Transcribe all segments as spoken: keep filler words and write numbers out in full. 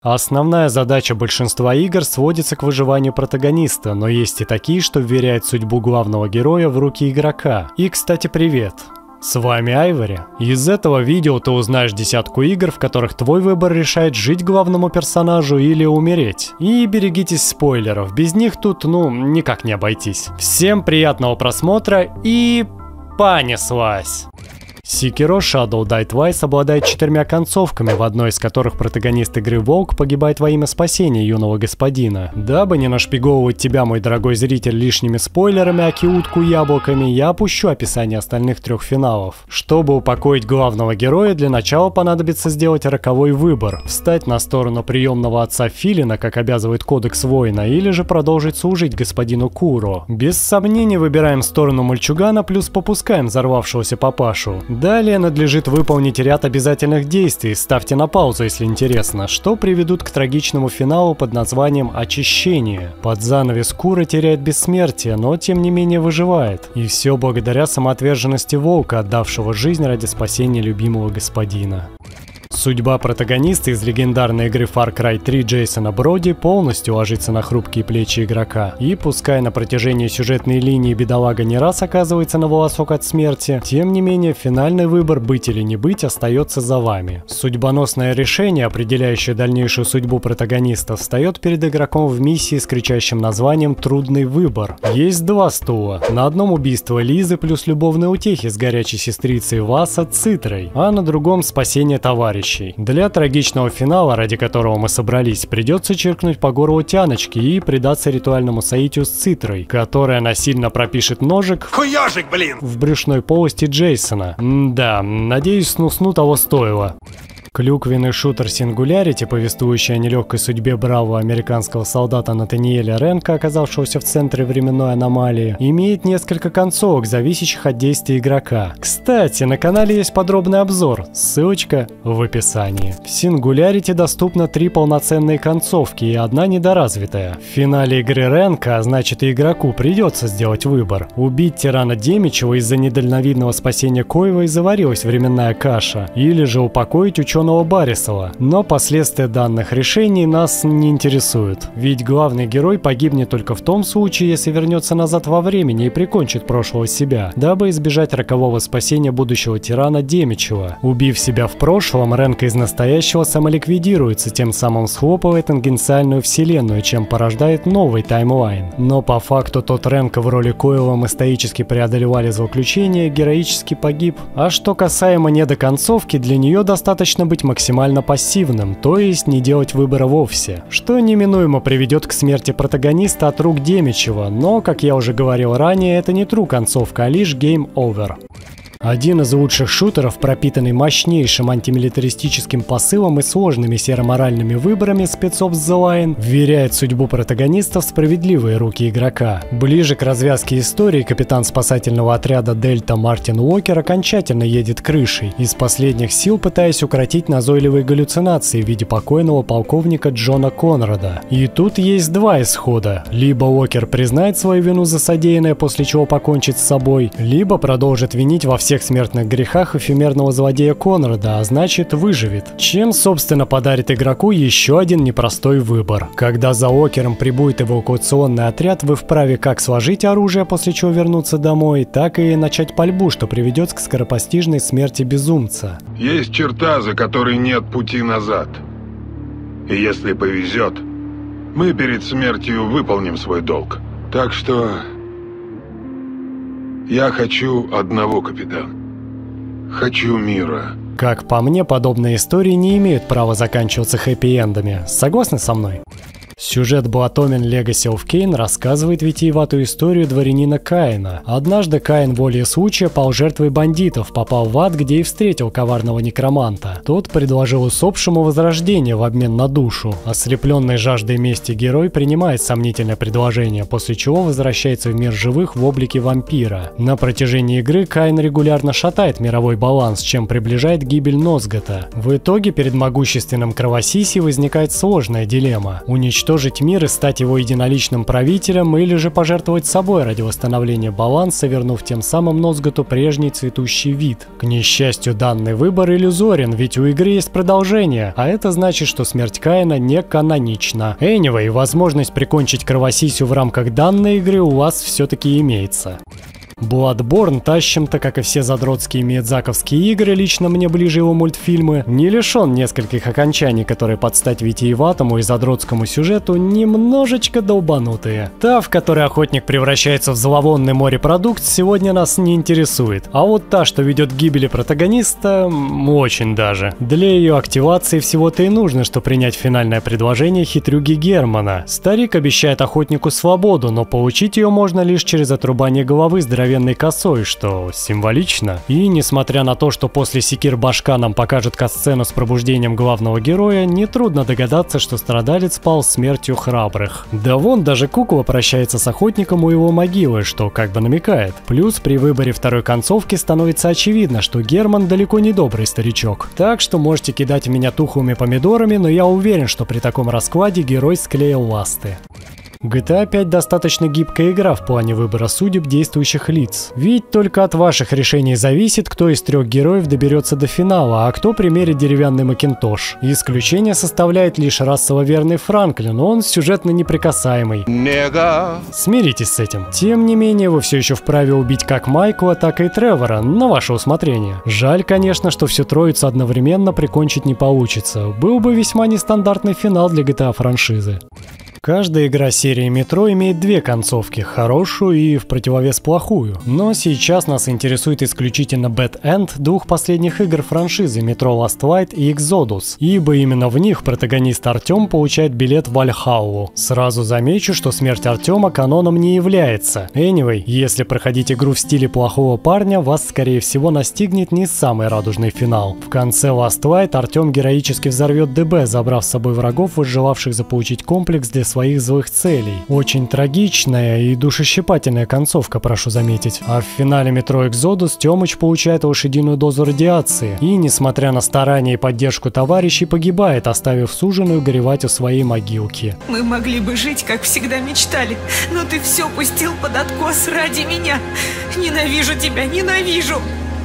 Основная задача большинства игр сводится к выживанию протагониста, но есть и такие, что вверяют судьбу главного героя в руки игрока. И, кстати, привет! С вами Айвори. Из этого видео ты узнаешь десятку игр, в которых твой выбор решает жить главному персонажу или умереть. И берегитесь спойлеров, без них тут, ну, никак не обойтись. Всем приятного просмотра и... понеслась! Sekiro Shadow Die Twice обладает четырьмя концовками, в одной из которых протагонист игры Волк погибает во имя спасения юного господина. Дабы не нашпиговывать тебя, мой дорогой зритель, лишними спойлерами, аки утку яблоками, я опущу описание остальных трех финалов. Чтобы упокоить главного героя, для начала понадобится сделать роковой выбор: встать на сторону приемного отца Филина, как обязывает кодекс воина, или же продолжить служить господину Куро. Без сомнений выбираем сторону мальчугана, плюс попускаем взорвавшегося папашу. Далее надлежит выполнить ряд обязательных действий, ставьте на паузу, если интересно, что приведут к трагичному финалу под названием «Очищение». Под занавес Куро теряет бессмертие, но тем не менее выживает. И все благодаря самоотверженности Волка, отдавшего жизнь ради спасения любимого господина. Судьба протагониста из легендарной игры Far Cry три Джейсона Броди полностью ложится на хрупкие плечи игрока. И пускай на протяжении сюжетной линии бедолага не раз оказывается на волосок от смерти, тем не менее финальный выбор быть или не быть остается за вами. Судьбоносное решение, определяющее дальнейшую судьбу протагониста, встает перед игроком в миссии с кричащим названием «Трудный выбор». Есть два стула. На одном убийство Лизы плюс любовные утехи с горячей сестрицей Васа Цитрой, а на другом спасение товарища. Для трагичного финала, ради которого мы собрались, придется чиркнуть по горлу тяночки и предаться ритуальному соитию с Цитрой, которая насильно пропишет ножик Хуёжик, блин! в брюшной полости Джейсона. М-да, надеюсь, сну-сну того стоило. Клюквенный шутер Singularity, повествующий о нелегкой судьбе бравого американского солдата Натаниэля Ренка, оказавшегося в центре временной аномалии, имеет несколько концовок, зависящих от действий игрока. Кстати, на канале есть подробный обзор, ссылочка в описании. В Singularity доступно три полноценные концовки и одна недоразвитая. В финале игры Ренка, а значит и игроку, придется сделать выбор: убить тирана Демичева, из-за недальновидного спасения коего и заварилась временная каша, или же упокоить ученого Баррисова. Но последствия данных решений нас не интересуют, ведь главный герой погибнет только в том случае, если вернется назад во времени и прикончит прошлого себя, дабы избежать рокового спасения будущего тирана Демичева. Убив себя в прошлом, Ренка из настоящего самоликвидируется, тем самым схлопывая тангенциальную вселенную, чем порождает новый таймлайн. Но по факту тот Ренка, в роли коего мы стоически преодолевали злоключение, героически погиб. А что касаемо недоконцовки, для нее достаточно быть максимально пассивным, то есть не делать выбора вовсе, что неминуемо приведет к смерти протагониста от рук Демичева, но, как я уже говорил ранее, это не true концовка, а лишь game over. Один из лучших шутеров, пропитанный мощнейшим антимилитаристическим посылом и сложными серо-моральными выборами, Spec Ops: The Line вверяет судьбу протагониста в справедливые руки игрока. Ближе к развязке истории капитан спасательного отряда Дельта Мартин Уокер окончательно едет крышей, из последних сил пытаясь укротить назойливые галлюцинации в виде покойного полковника Джона Конрада. И тут есть два исхода: либо Уокер признает свою вину за содеянное, после чего покончит с собой, либо продолжит винить во всех всех смертных грехах эфемерного злодея Конрада, а значит выживет. Чем, собственно, подарит игроку еще один непростой выбор. Когда за Уокером прибудет эвакуационный отряд, вы вправе как сложить оружие, после чего вернуться домой, так и начать пальбу, что приведет к скоропостижной смерти безумца. Есть черта, за которой нет пути назад. И если повезет, мы перед смертью выполним свой долг. Так что... я хочу одного, капитан. Хочу мира. Как по мне, подобные истории не имеют права заканчиваться хэппи-эндами. Согласны со мной? Сюжет Blood-Omen Legacy of Kain рассказывает витиеватую историю дворянина Каина. Однажды Каин волей случая пал жертвой бандитов, попал в ад, где и встретил коварного некроманта. Тот предложил усопшему возрождение в обмен на душу. Ослепленный жаждой мести герой принимает сомнительное предложение, после чего возвращается в мир живых в облике вампира. На протяжении игры Каин регулярно шатает мировой баланс, чем приближает гибель Нозгота. В итоге перед могущественным Кровосисей возникает сложная дилемма: уничтожить уничтожить мир и стать его единоличным правителем, или же пожертвовать собой ради восстановления баланса, вернув тем самым Нозготу прежний цветущий вид. К несчастью, данный выбор иллюзорен, ведь у игры есть продолжение, а это значит, что смерть Каина не канонична. Anyway, возможность прикончить кровосисю в рамках данной игры у вас все-таки имеется. Bloodborne тащим-то, как и все задротские миядзаковские игры, лично мне ближе его мультфильмы, не лишен нескольких окончаний, которые под стать витиеватому и задротскому сюжету немножечко долбанутые. Та, в которой охотник превращается в зловонный морепродукт, сегодня нас не интересует. А вот та, что ведет к гибели протагониста, очень даже. Для ее активации всего-то и нужно, что принять финальное предложение хитрюги Германа. Старик обещает охотнику свободу, но получить ее можно лишь через отрубание головы здоровенной косой, что символично. И несмотря на то, что после секир башка нам покажет катсцену с пробуждением главного героя, нетрудно догадаться, что страдалец спал смертью храбрых. Да вон даже кукла прощается с охотником у его могилы, что как бы намекает. Плюс при выборе второй концовки становится очевидно, что Герман далеко не добрый старичок. Так что можете кидать в меня тухлыми помидорами, но я уверен, что при таком раскладе герой склеил ласты. джи ти эй пять достаточно гибкая игра в плане выбора судеб действующих лиц. Ведь только от ваших решений зависит, кто из трех героев доберется до финала, а кто примерит деревянный макинтош. Исключение составляет лишь расово верный Франклин, он сюжетно неприкасаемый. Нега. Смиритесь с этим. Тем не менее, вы все еще вправе убить как Майкла, так и Тревора, на ваше усмотрение. Жаль, конечно, что всю троицу одновременно прикончить не получится. Был бы весьма нестандартный финал для джи ти эй франшизы. Каждая игра серии Metro имеет две концовки, хорошую и в противовес плохую. Но сейчас нас интересует исключительно Bad End двух последних игр франшизы Metro Last Light и Exodus, ибо именно в них протагонист Артем получает билет в Вальхаллу. Сразу замечу, что смерть Артема каноном не является. Anyway, если проходить игру в стиле плохого парня, вас скорее всего настигнет не самый радужный финал. В конце Last Light Артем героически взорвет ДБ, забрав с собой врагов, возжелавших заполучить комплекс для своих злых целей. Очень трагичная и душещипательная концовка, прошу заметить. А в финале Metro Exodus Тёмыч получает лошадиную дозу радиации и, несмотря на старания и поддержку товарищей, погибает, оставив суженую горевать у своей могилки. Мы могли бы жить, как всегда мечтали, но ты все пустил под откос ради меня. Ненавижу тебя, ненавижу.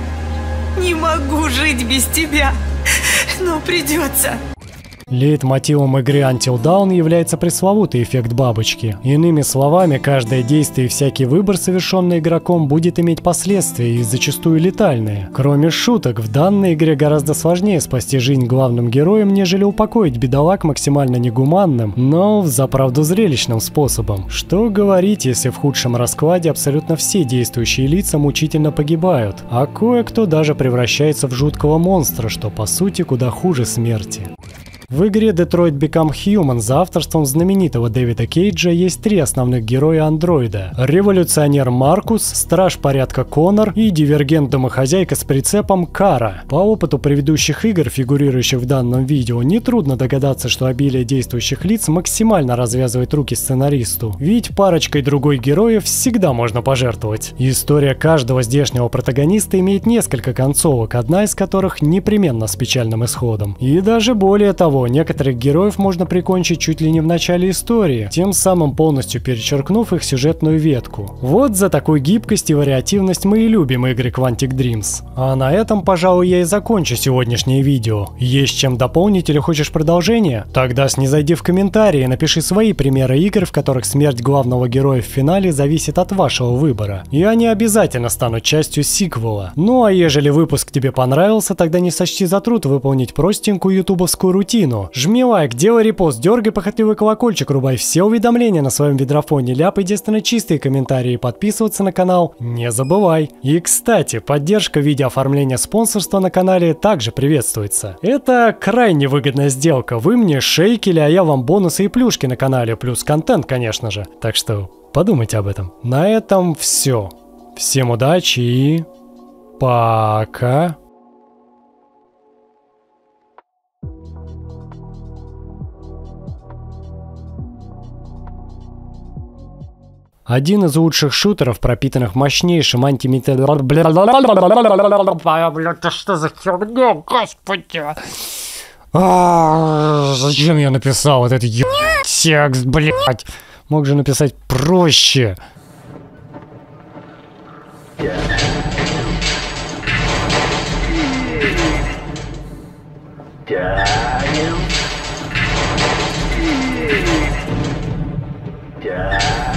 Не могу жить без тебя, но придется. Лейтмотивом игры Until Dawn является пресловутый эффект бабочки. Иными словами, каждое действие и всякий выбор, совершенный игроком, будет иметь последствия и зачастую летальные. Кроме шуток, в данной игре гораздо сложнее спасти жизнь главным героям, нежели упокоить бедолаг максимально негуманным, но взаправду зрелищным способом. Что говорить, если в худшем раскладе абсолютно все действующие лица мучительно погибают, а кое-кто даже превращается в жуткого монстра, что по сути куда хуже смерти. В игре Detroit Become Human за авторством знаменитого Дэвида Кейджа есть три основных героя-андроида. Революционер Маркус, страж порядка Коннор и дивергент-домохозяйка с прицепом Кара. По опыту предыдущих игр, фигурирующих в данном видео, нетрудно догадаться, что обилие действующих лиц максимально развязывает руки сценаристу. Ведь парочкой другой героев всегда можно пожертвовать. История каждого здешнего протагониста имеет несколько концовок, одна из которых непременно с печальным исходом. И даже более того, некоторых героев можно прикончить чуть ли не в начале истории, тем самым полностью перечеркнув их сюжетную ветку. Вот за такую гибкость и вариативность мы и любим игры Quantic Dreams. А на этом, пожалуй, я и закончу сегодняшнее видео. Есть чем дополнить или хочешь продолжение? Тогда снизойди в комментарии и напиши свои примеры игр, в которых смерть главного героя в финале зависит от вашего выбора. И они обязательно станут частью сиквела. Ну а ежели выпуск тебе понравился, тогда не сочти за труд выполнить простенькую ютубовскую рутину. Жми лайк, делай репост, дергай похотливый колокольчик, рубай все уведомления на своем видеофоне, ляпай единственно чистые комментарии и подписываться на канал не забывай. И кстати, поддержка в виде оформления спонсорства на канале также приветствуется. Это крайне выгодная сделка. Вы мне шейкели, а я вам бонусы и плюшки на канале, плюс контент, конечно же. Так что подумайте об этом. На этом все. Всем удачи и пока. Один из лучших шутеров, пропитанных мощнейшим антимитал... Бля, да что за херня, господи. А, зачем я написал вот этот ебаный текст, блядь? Мог же написать проще. Yeah.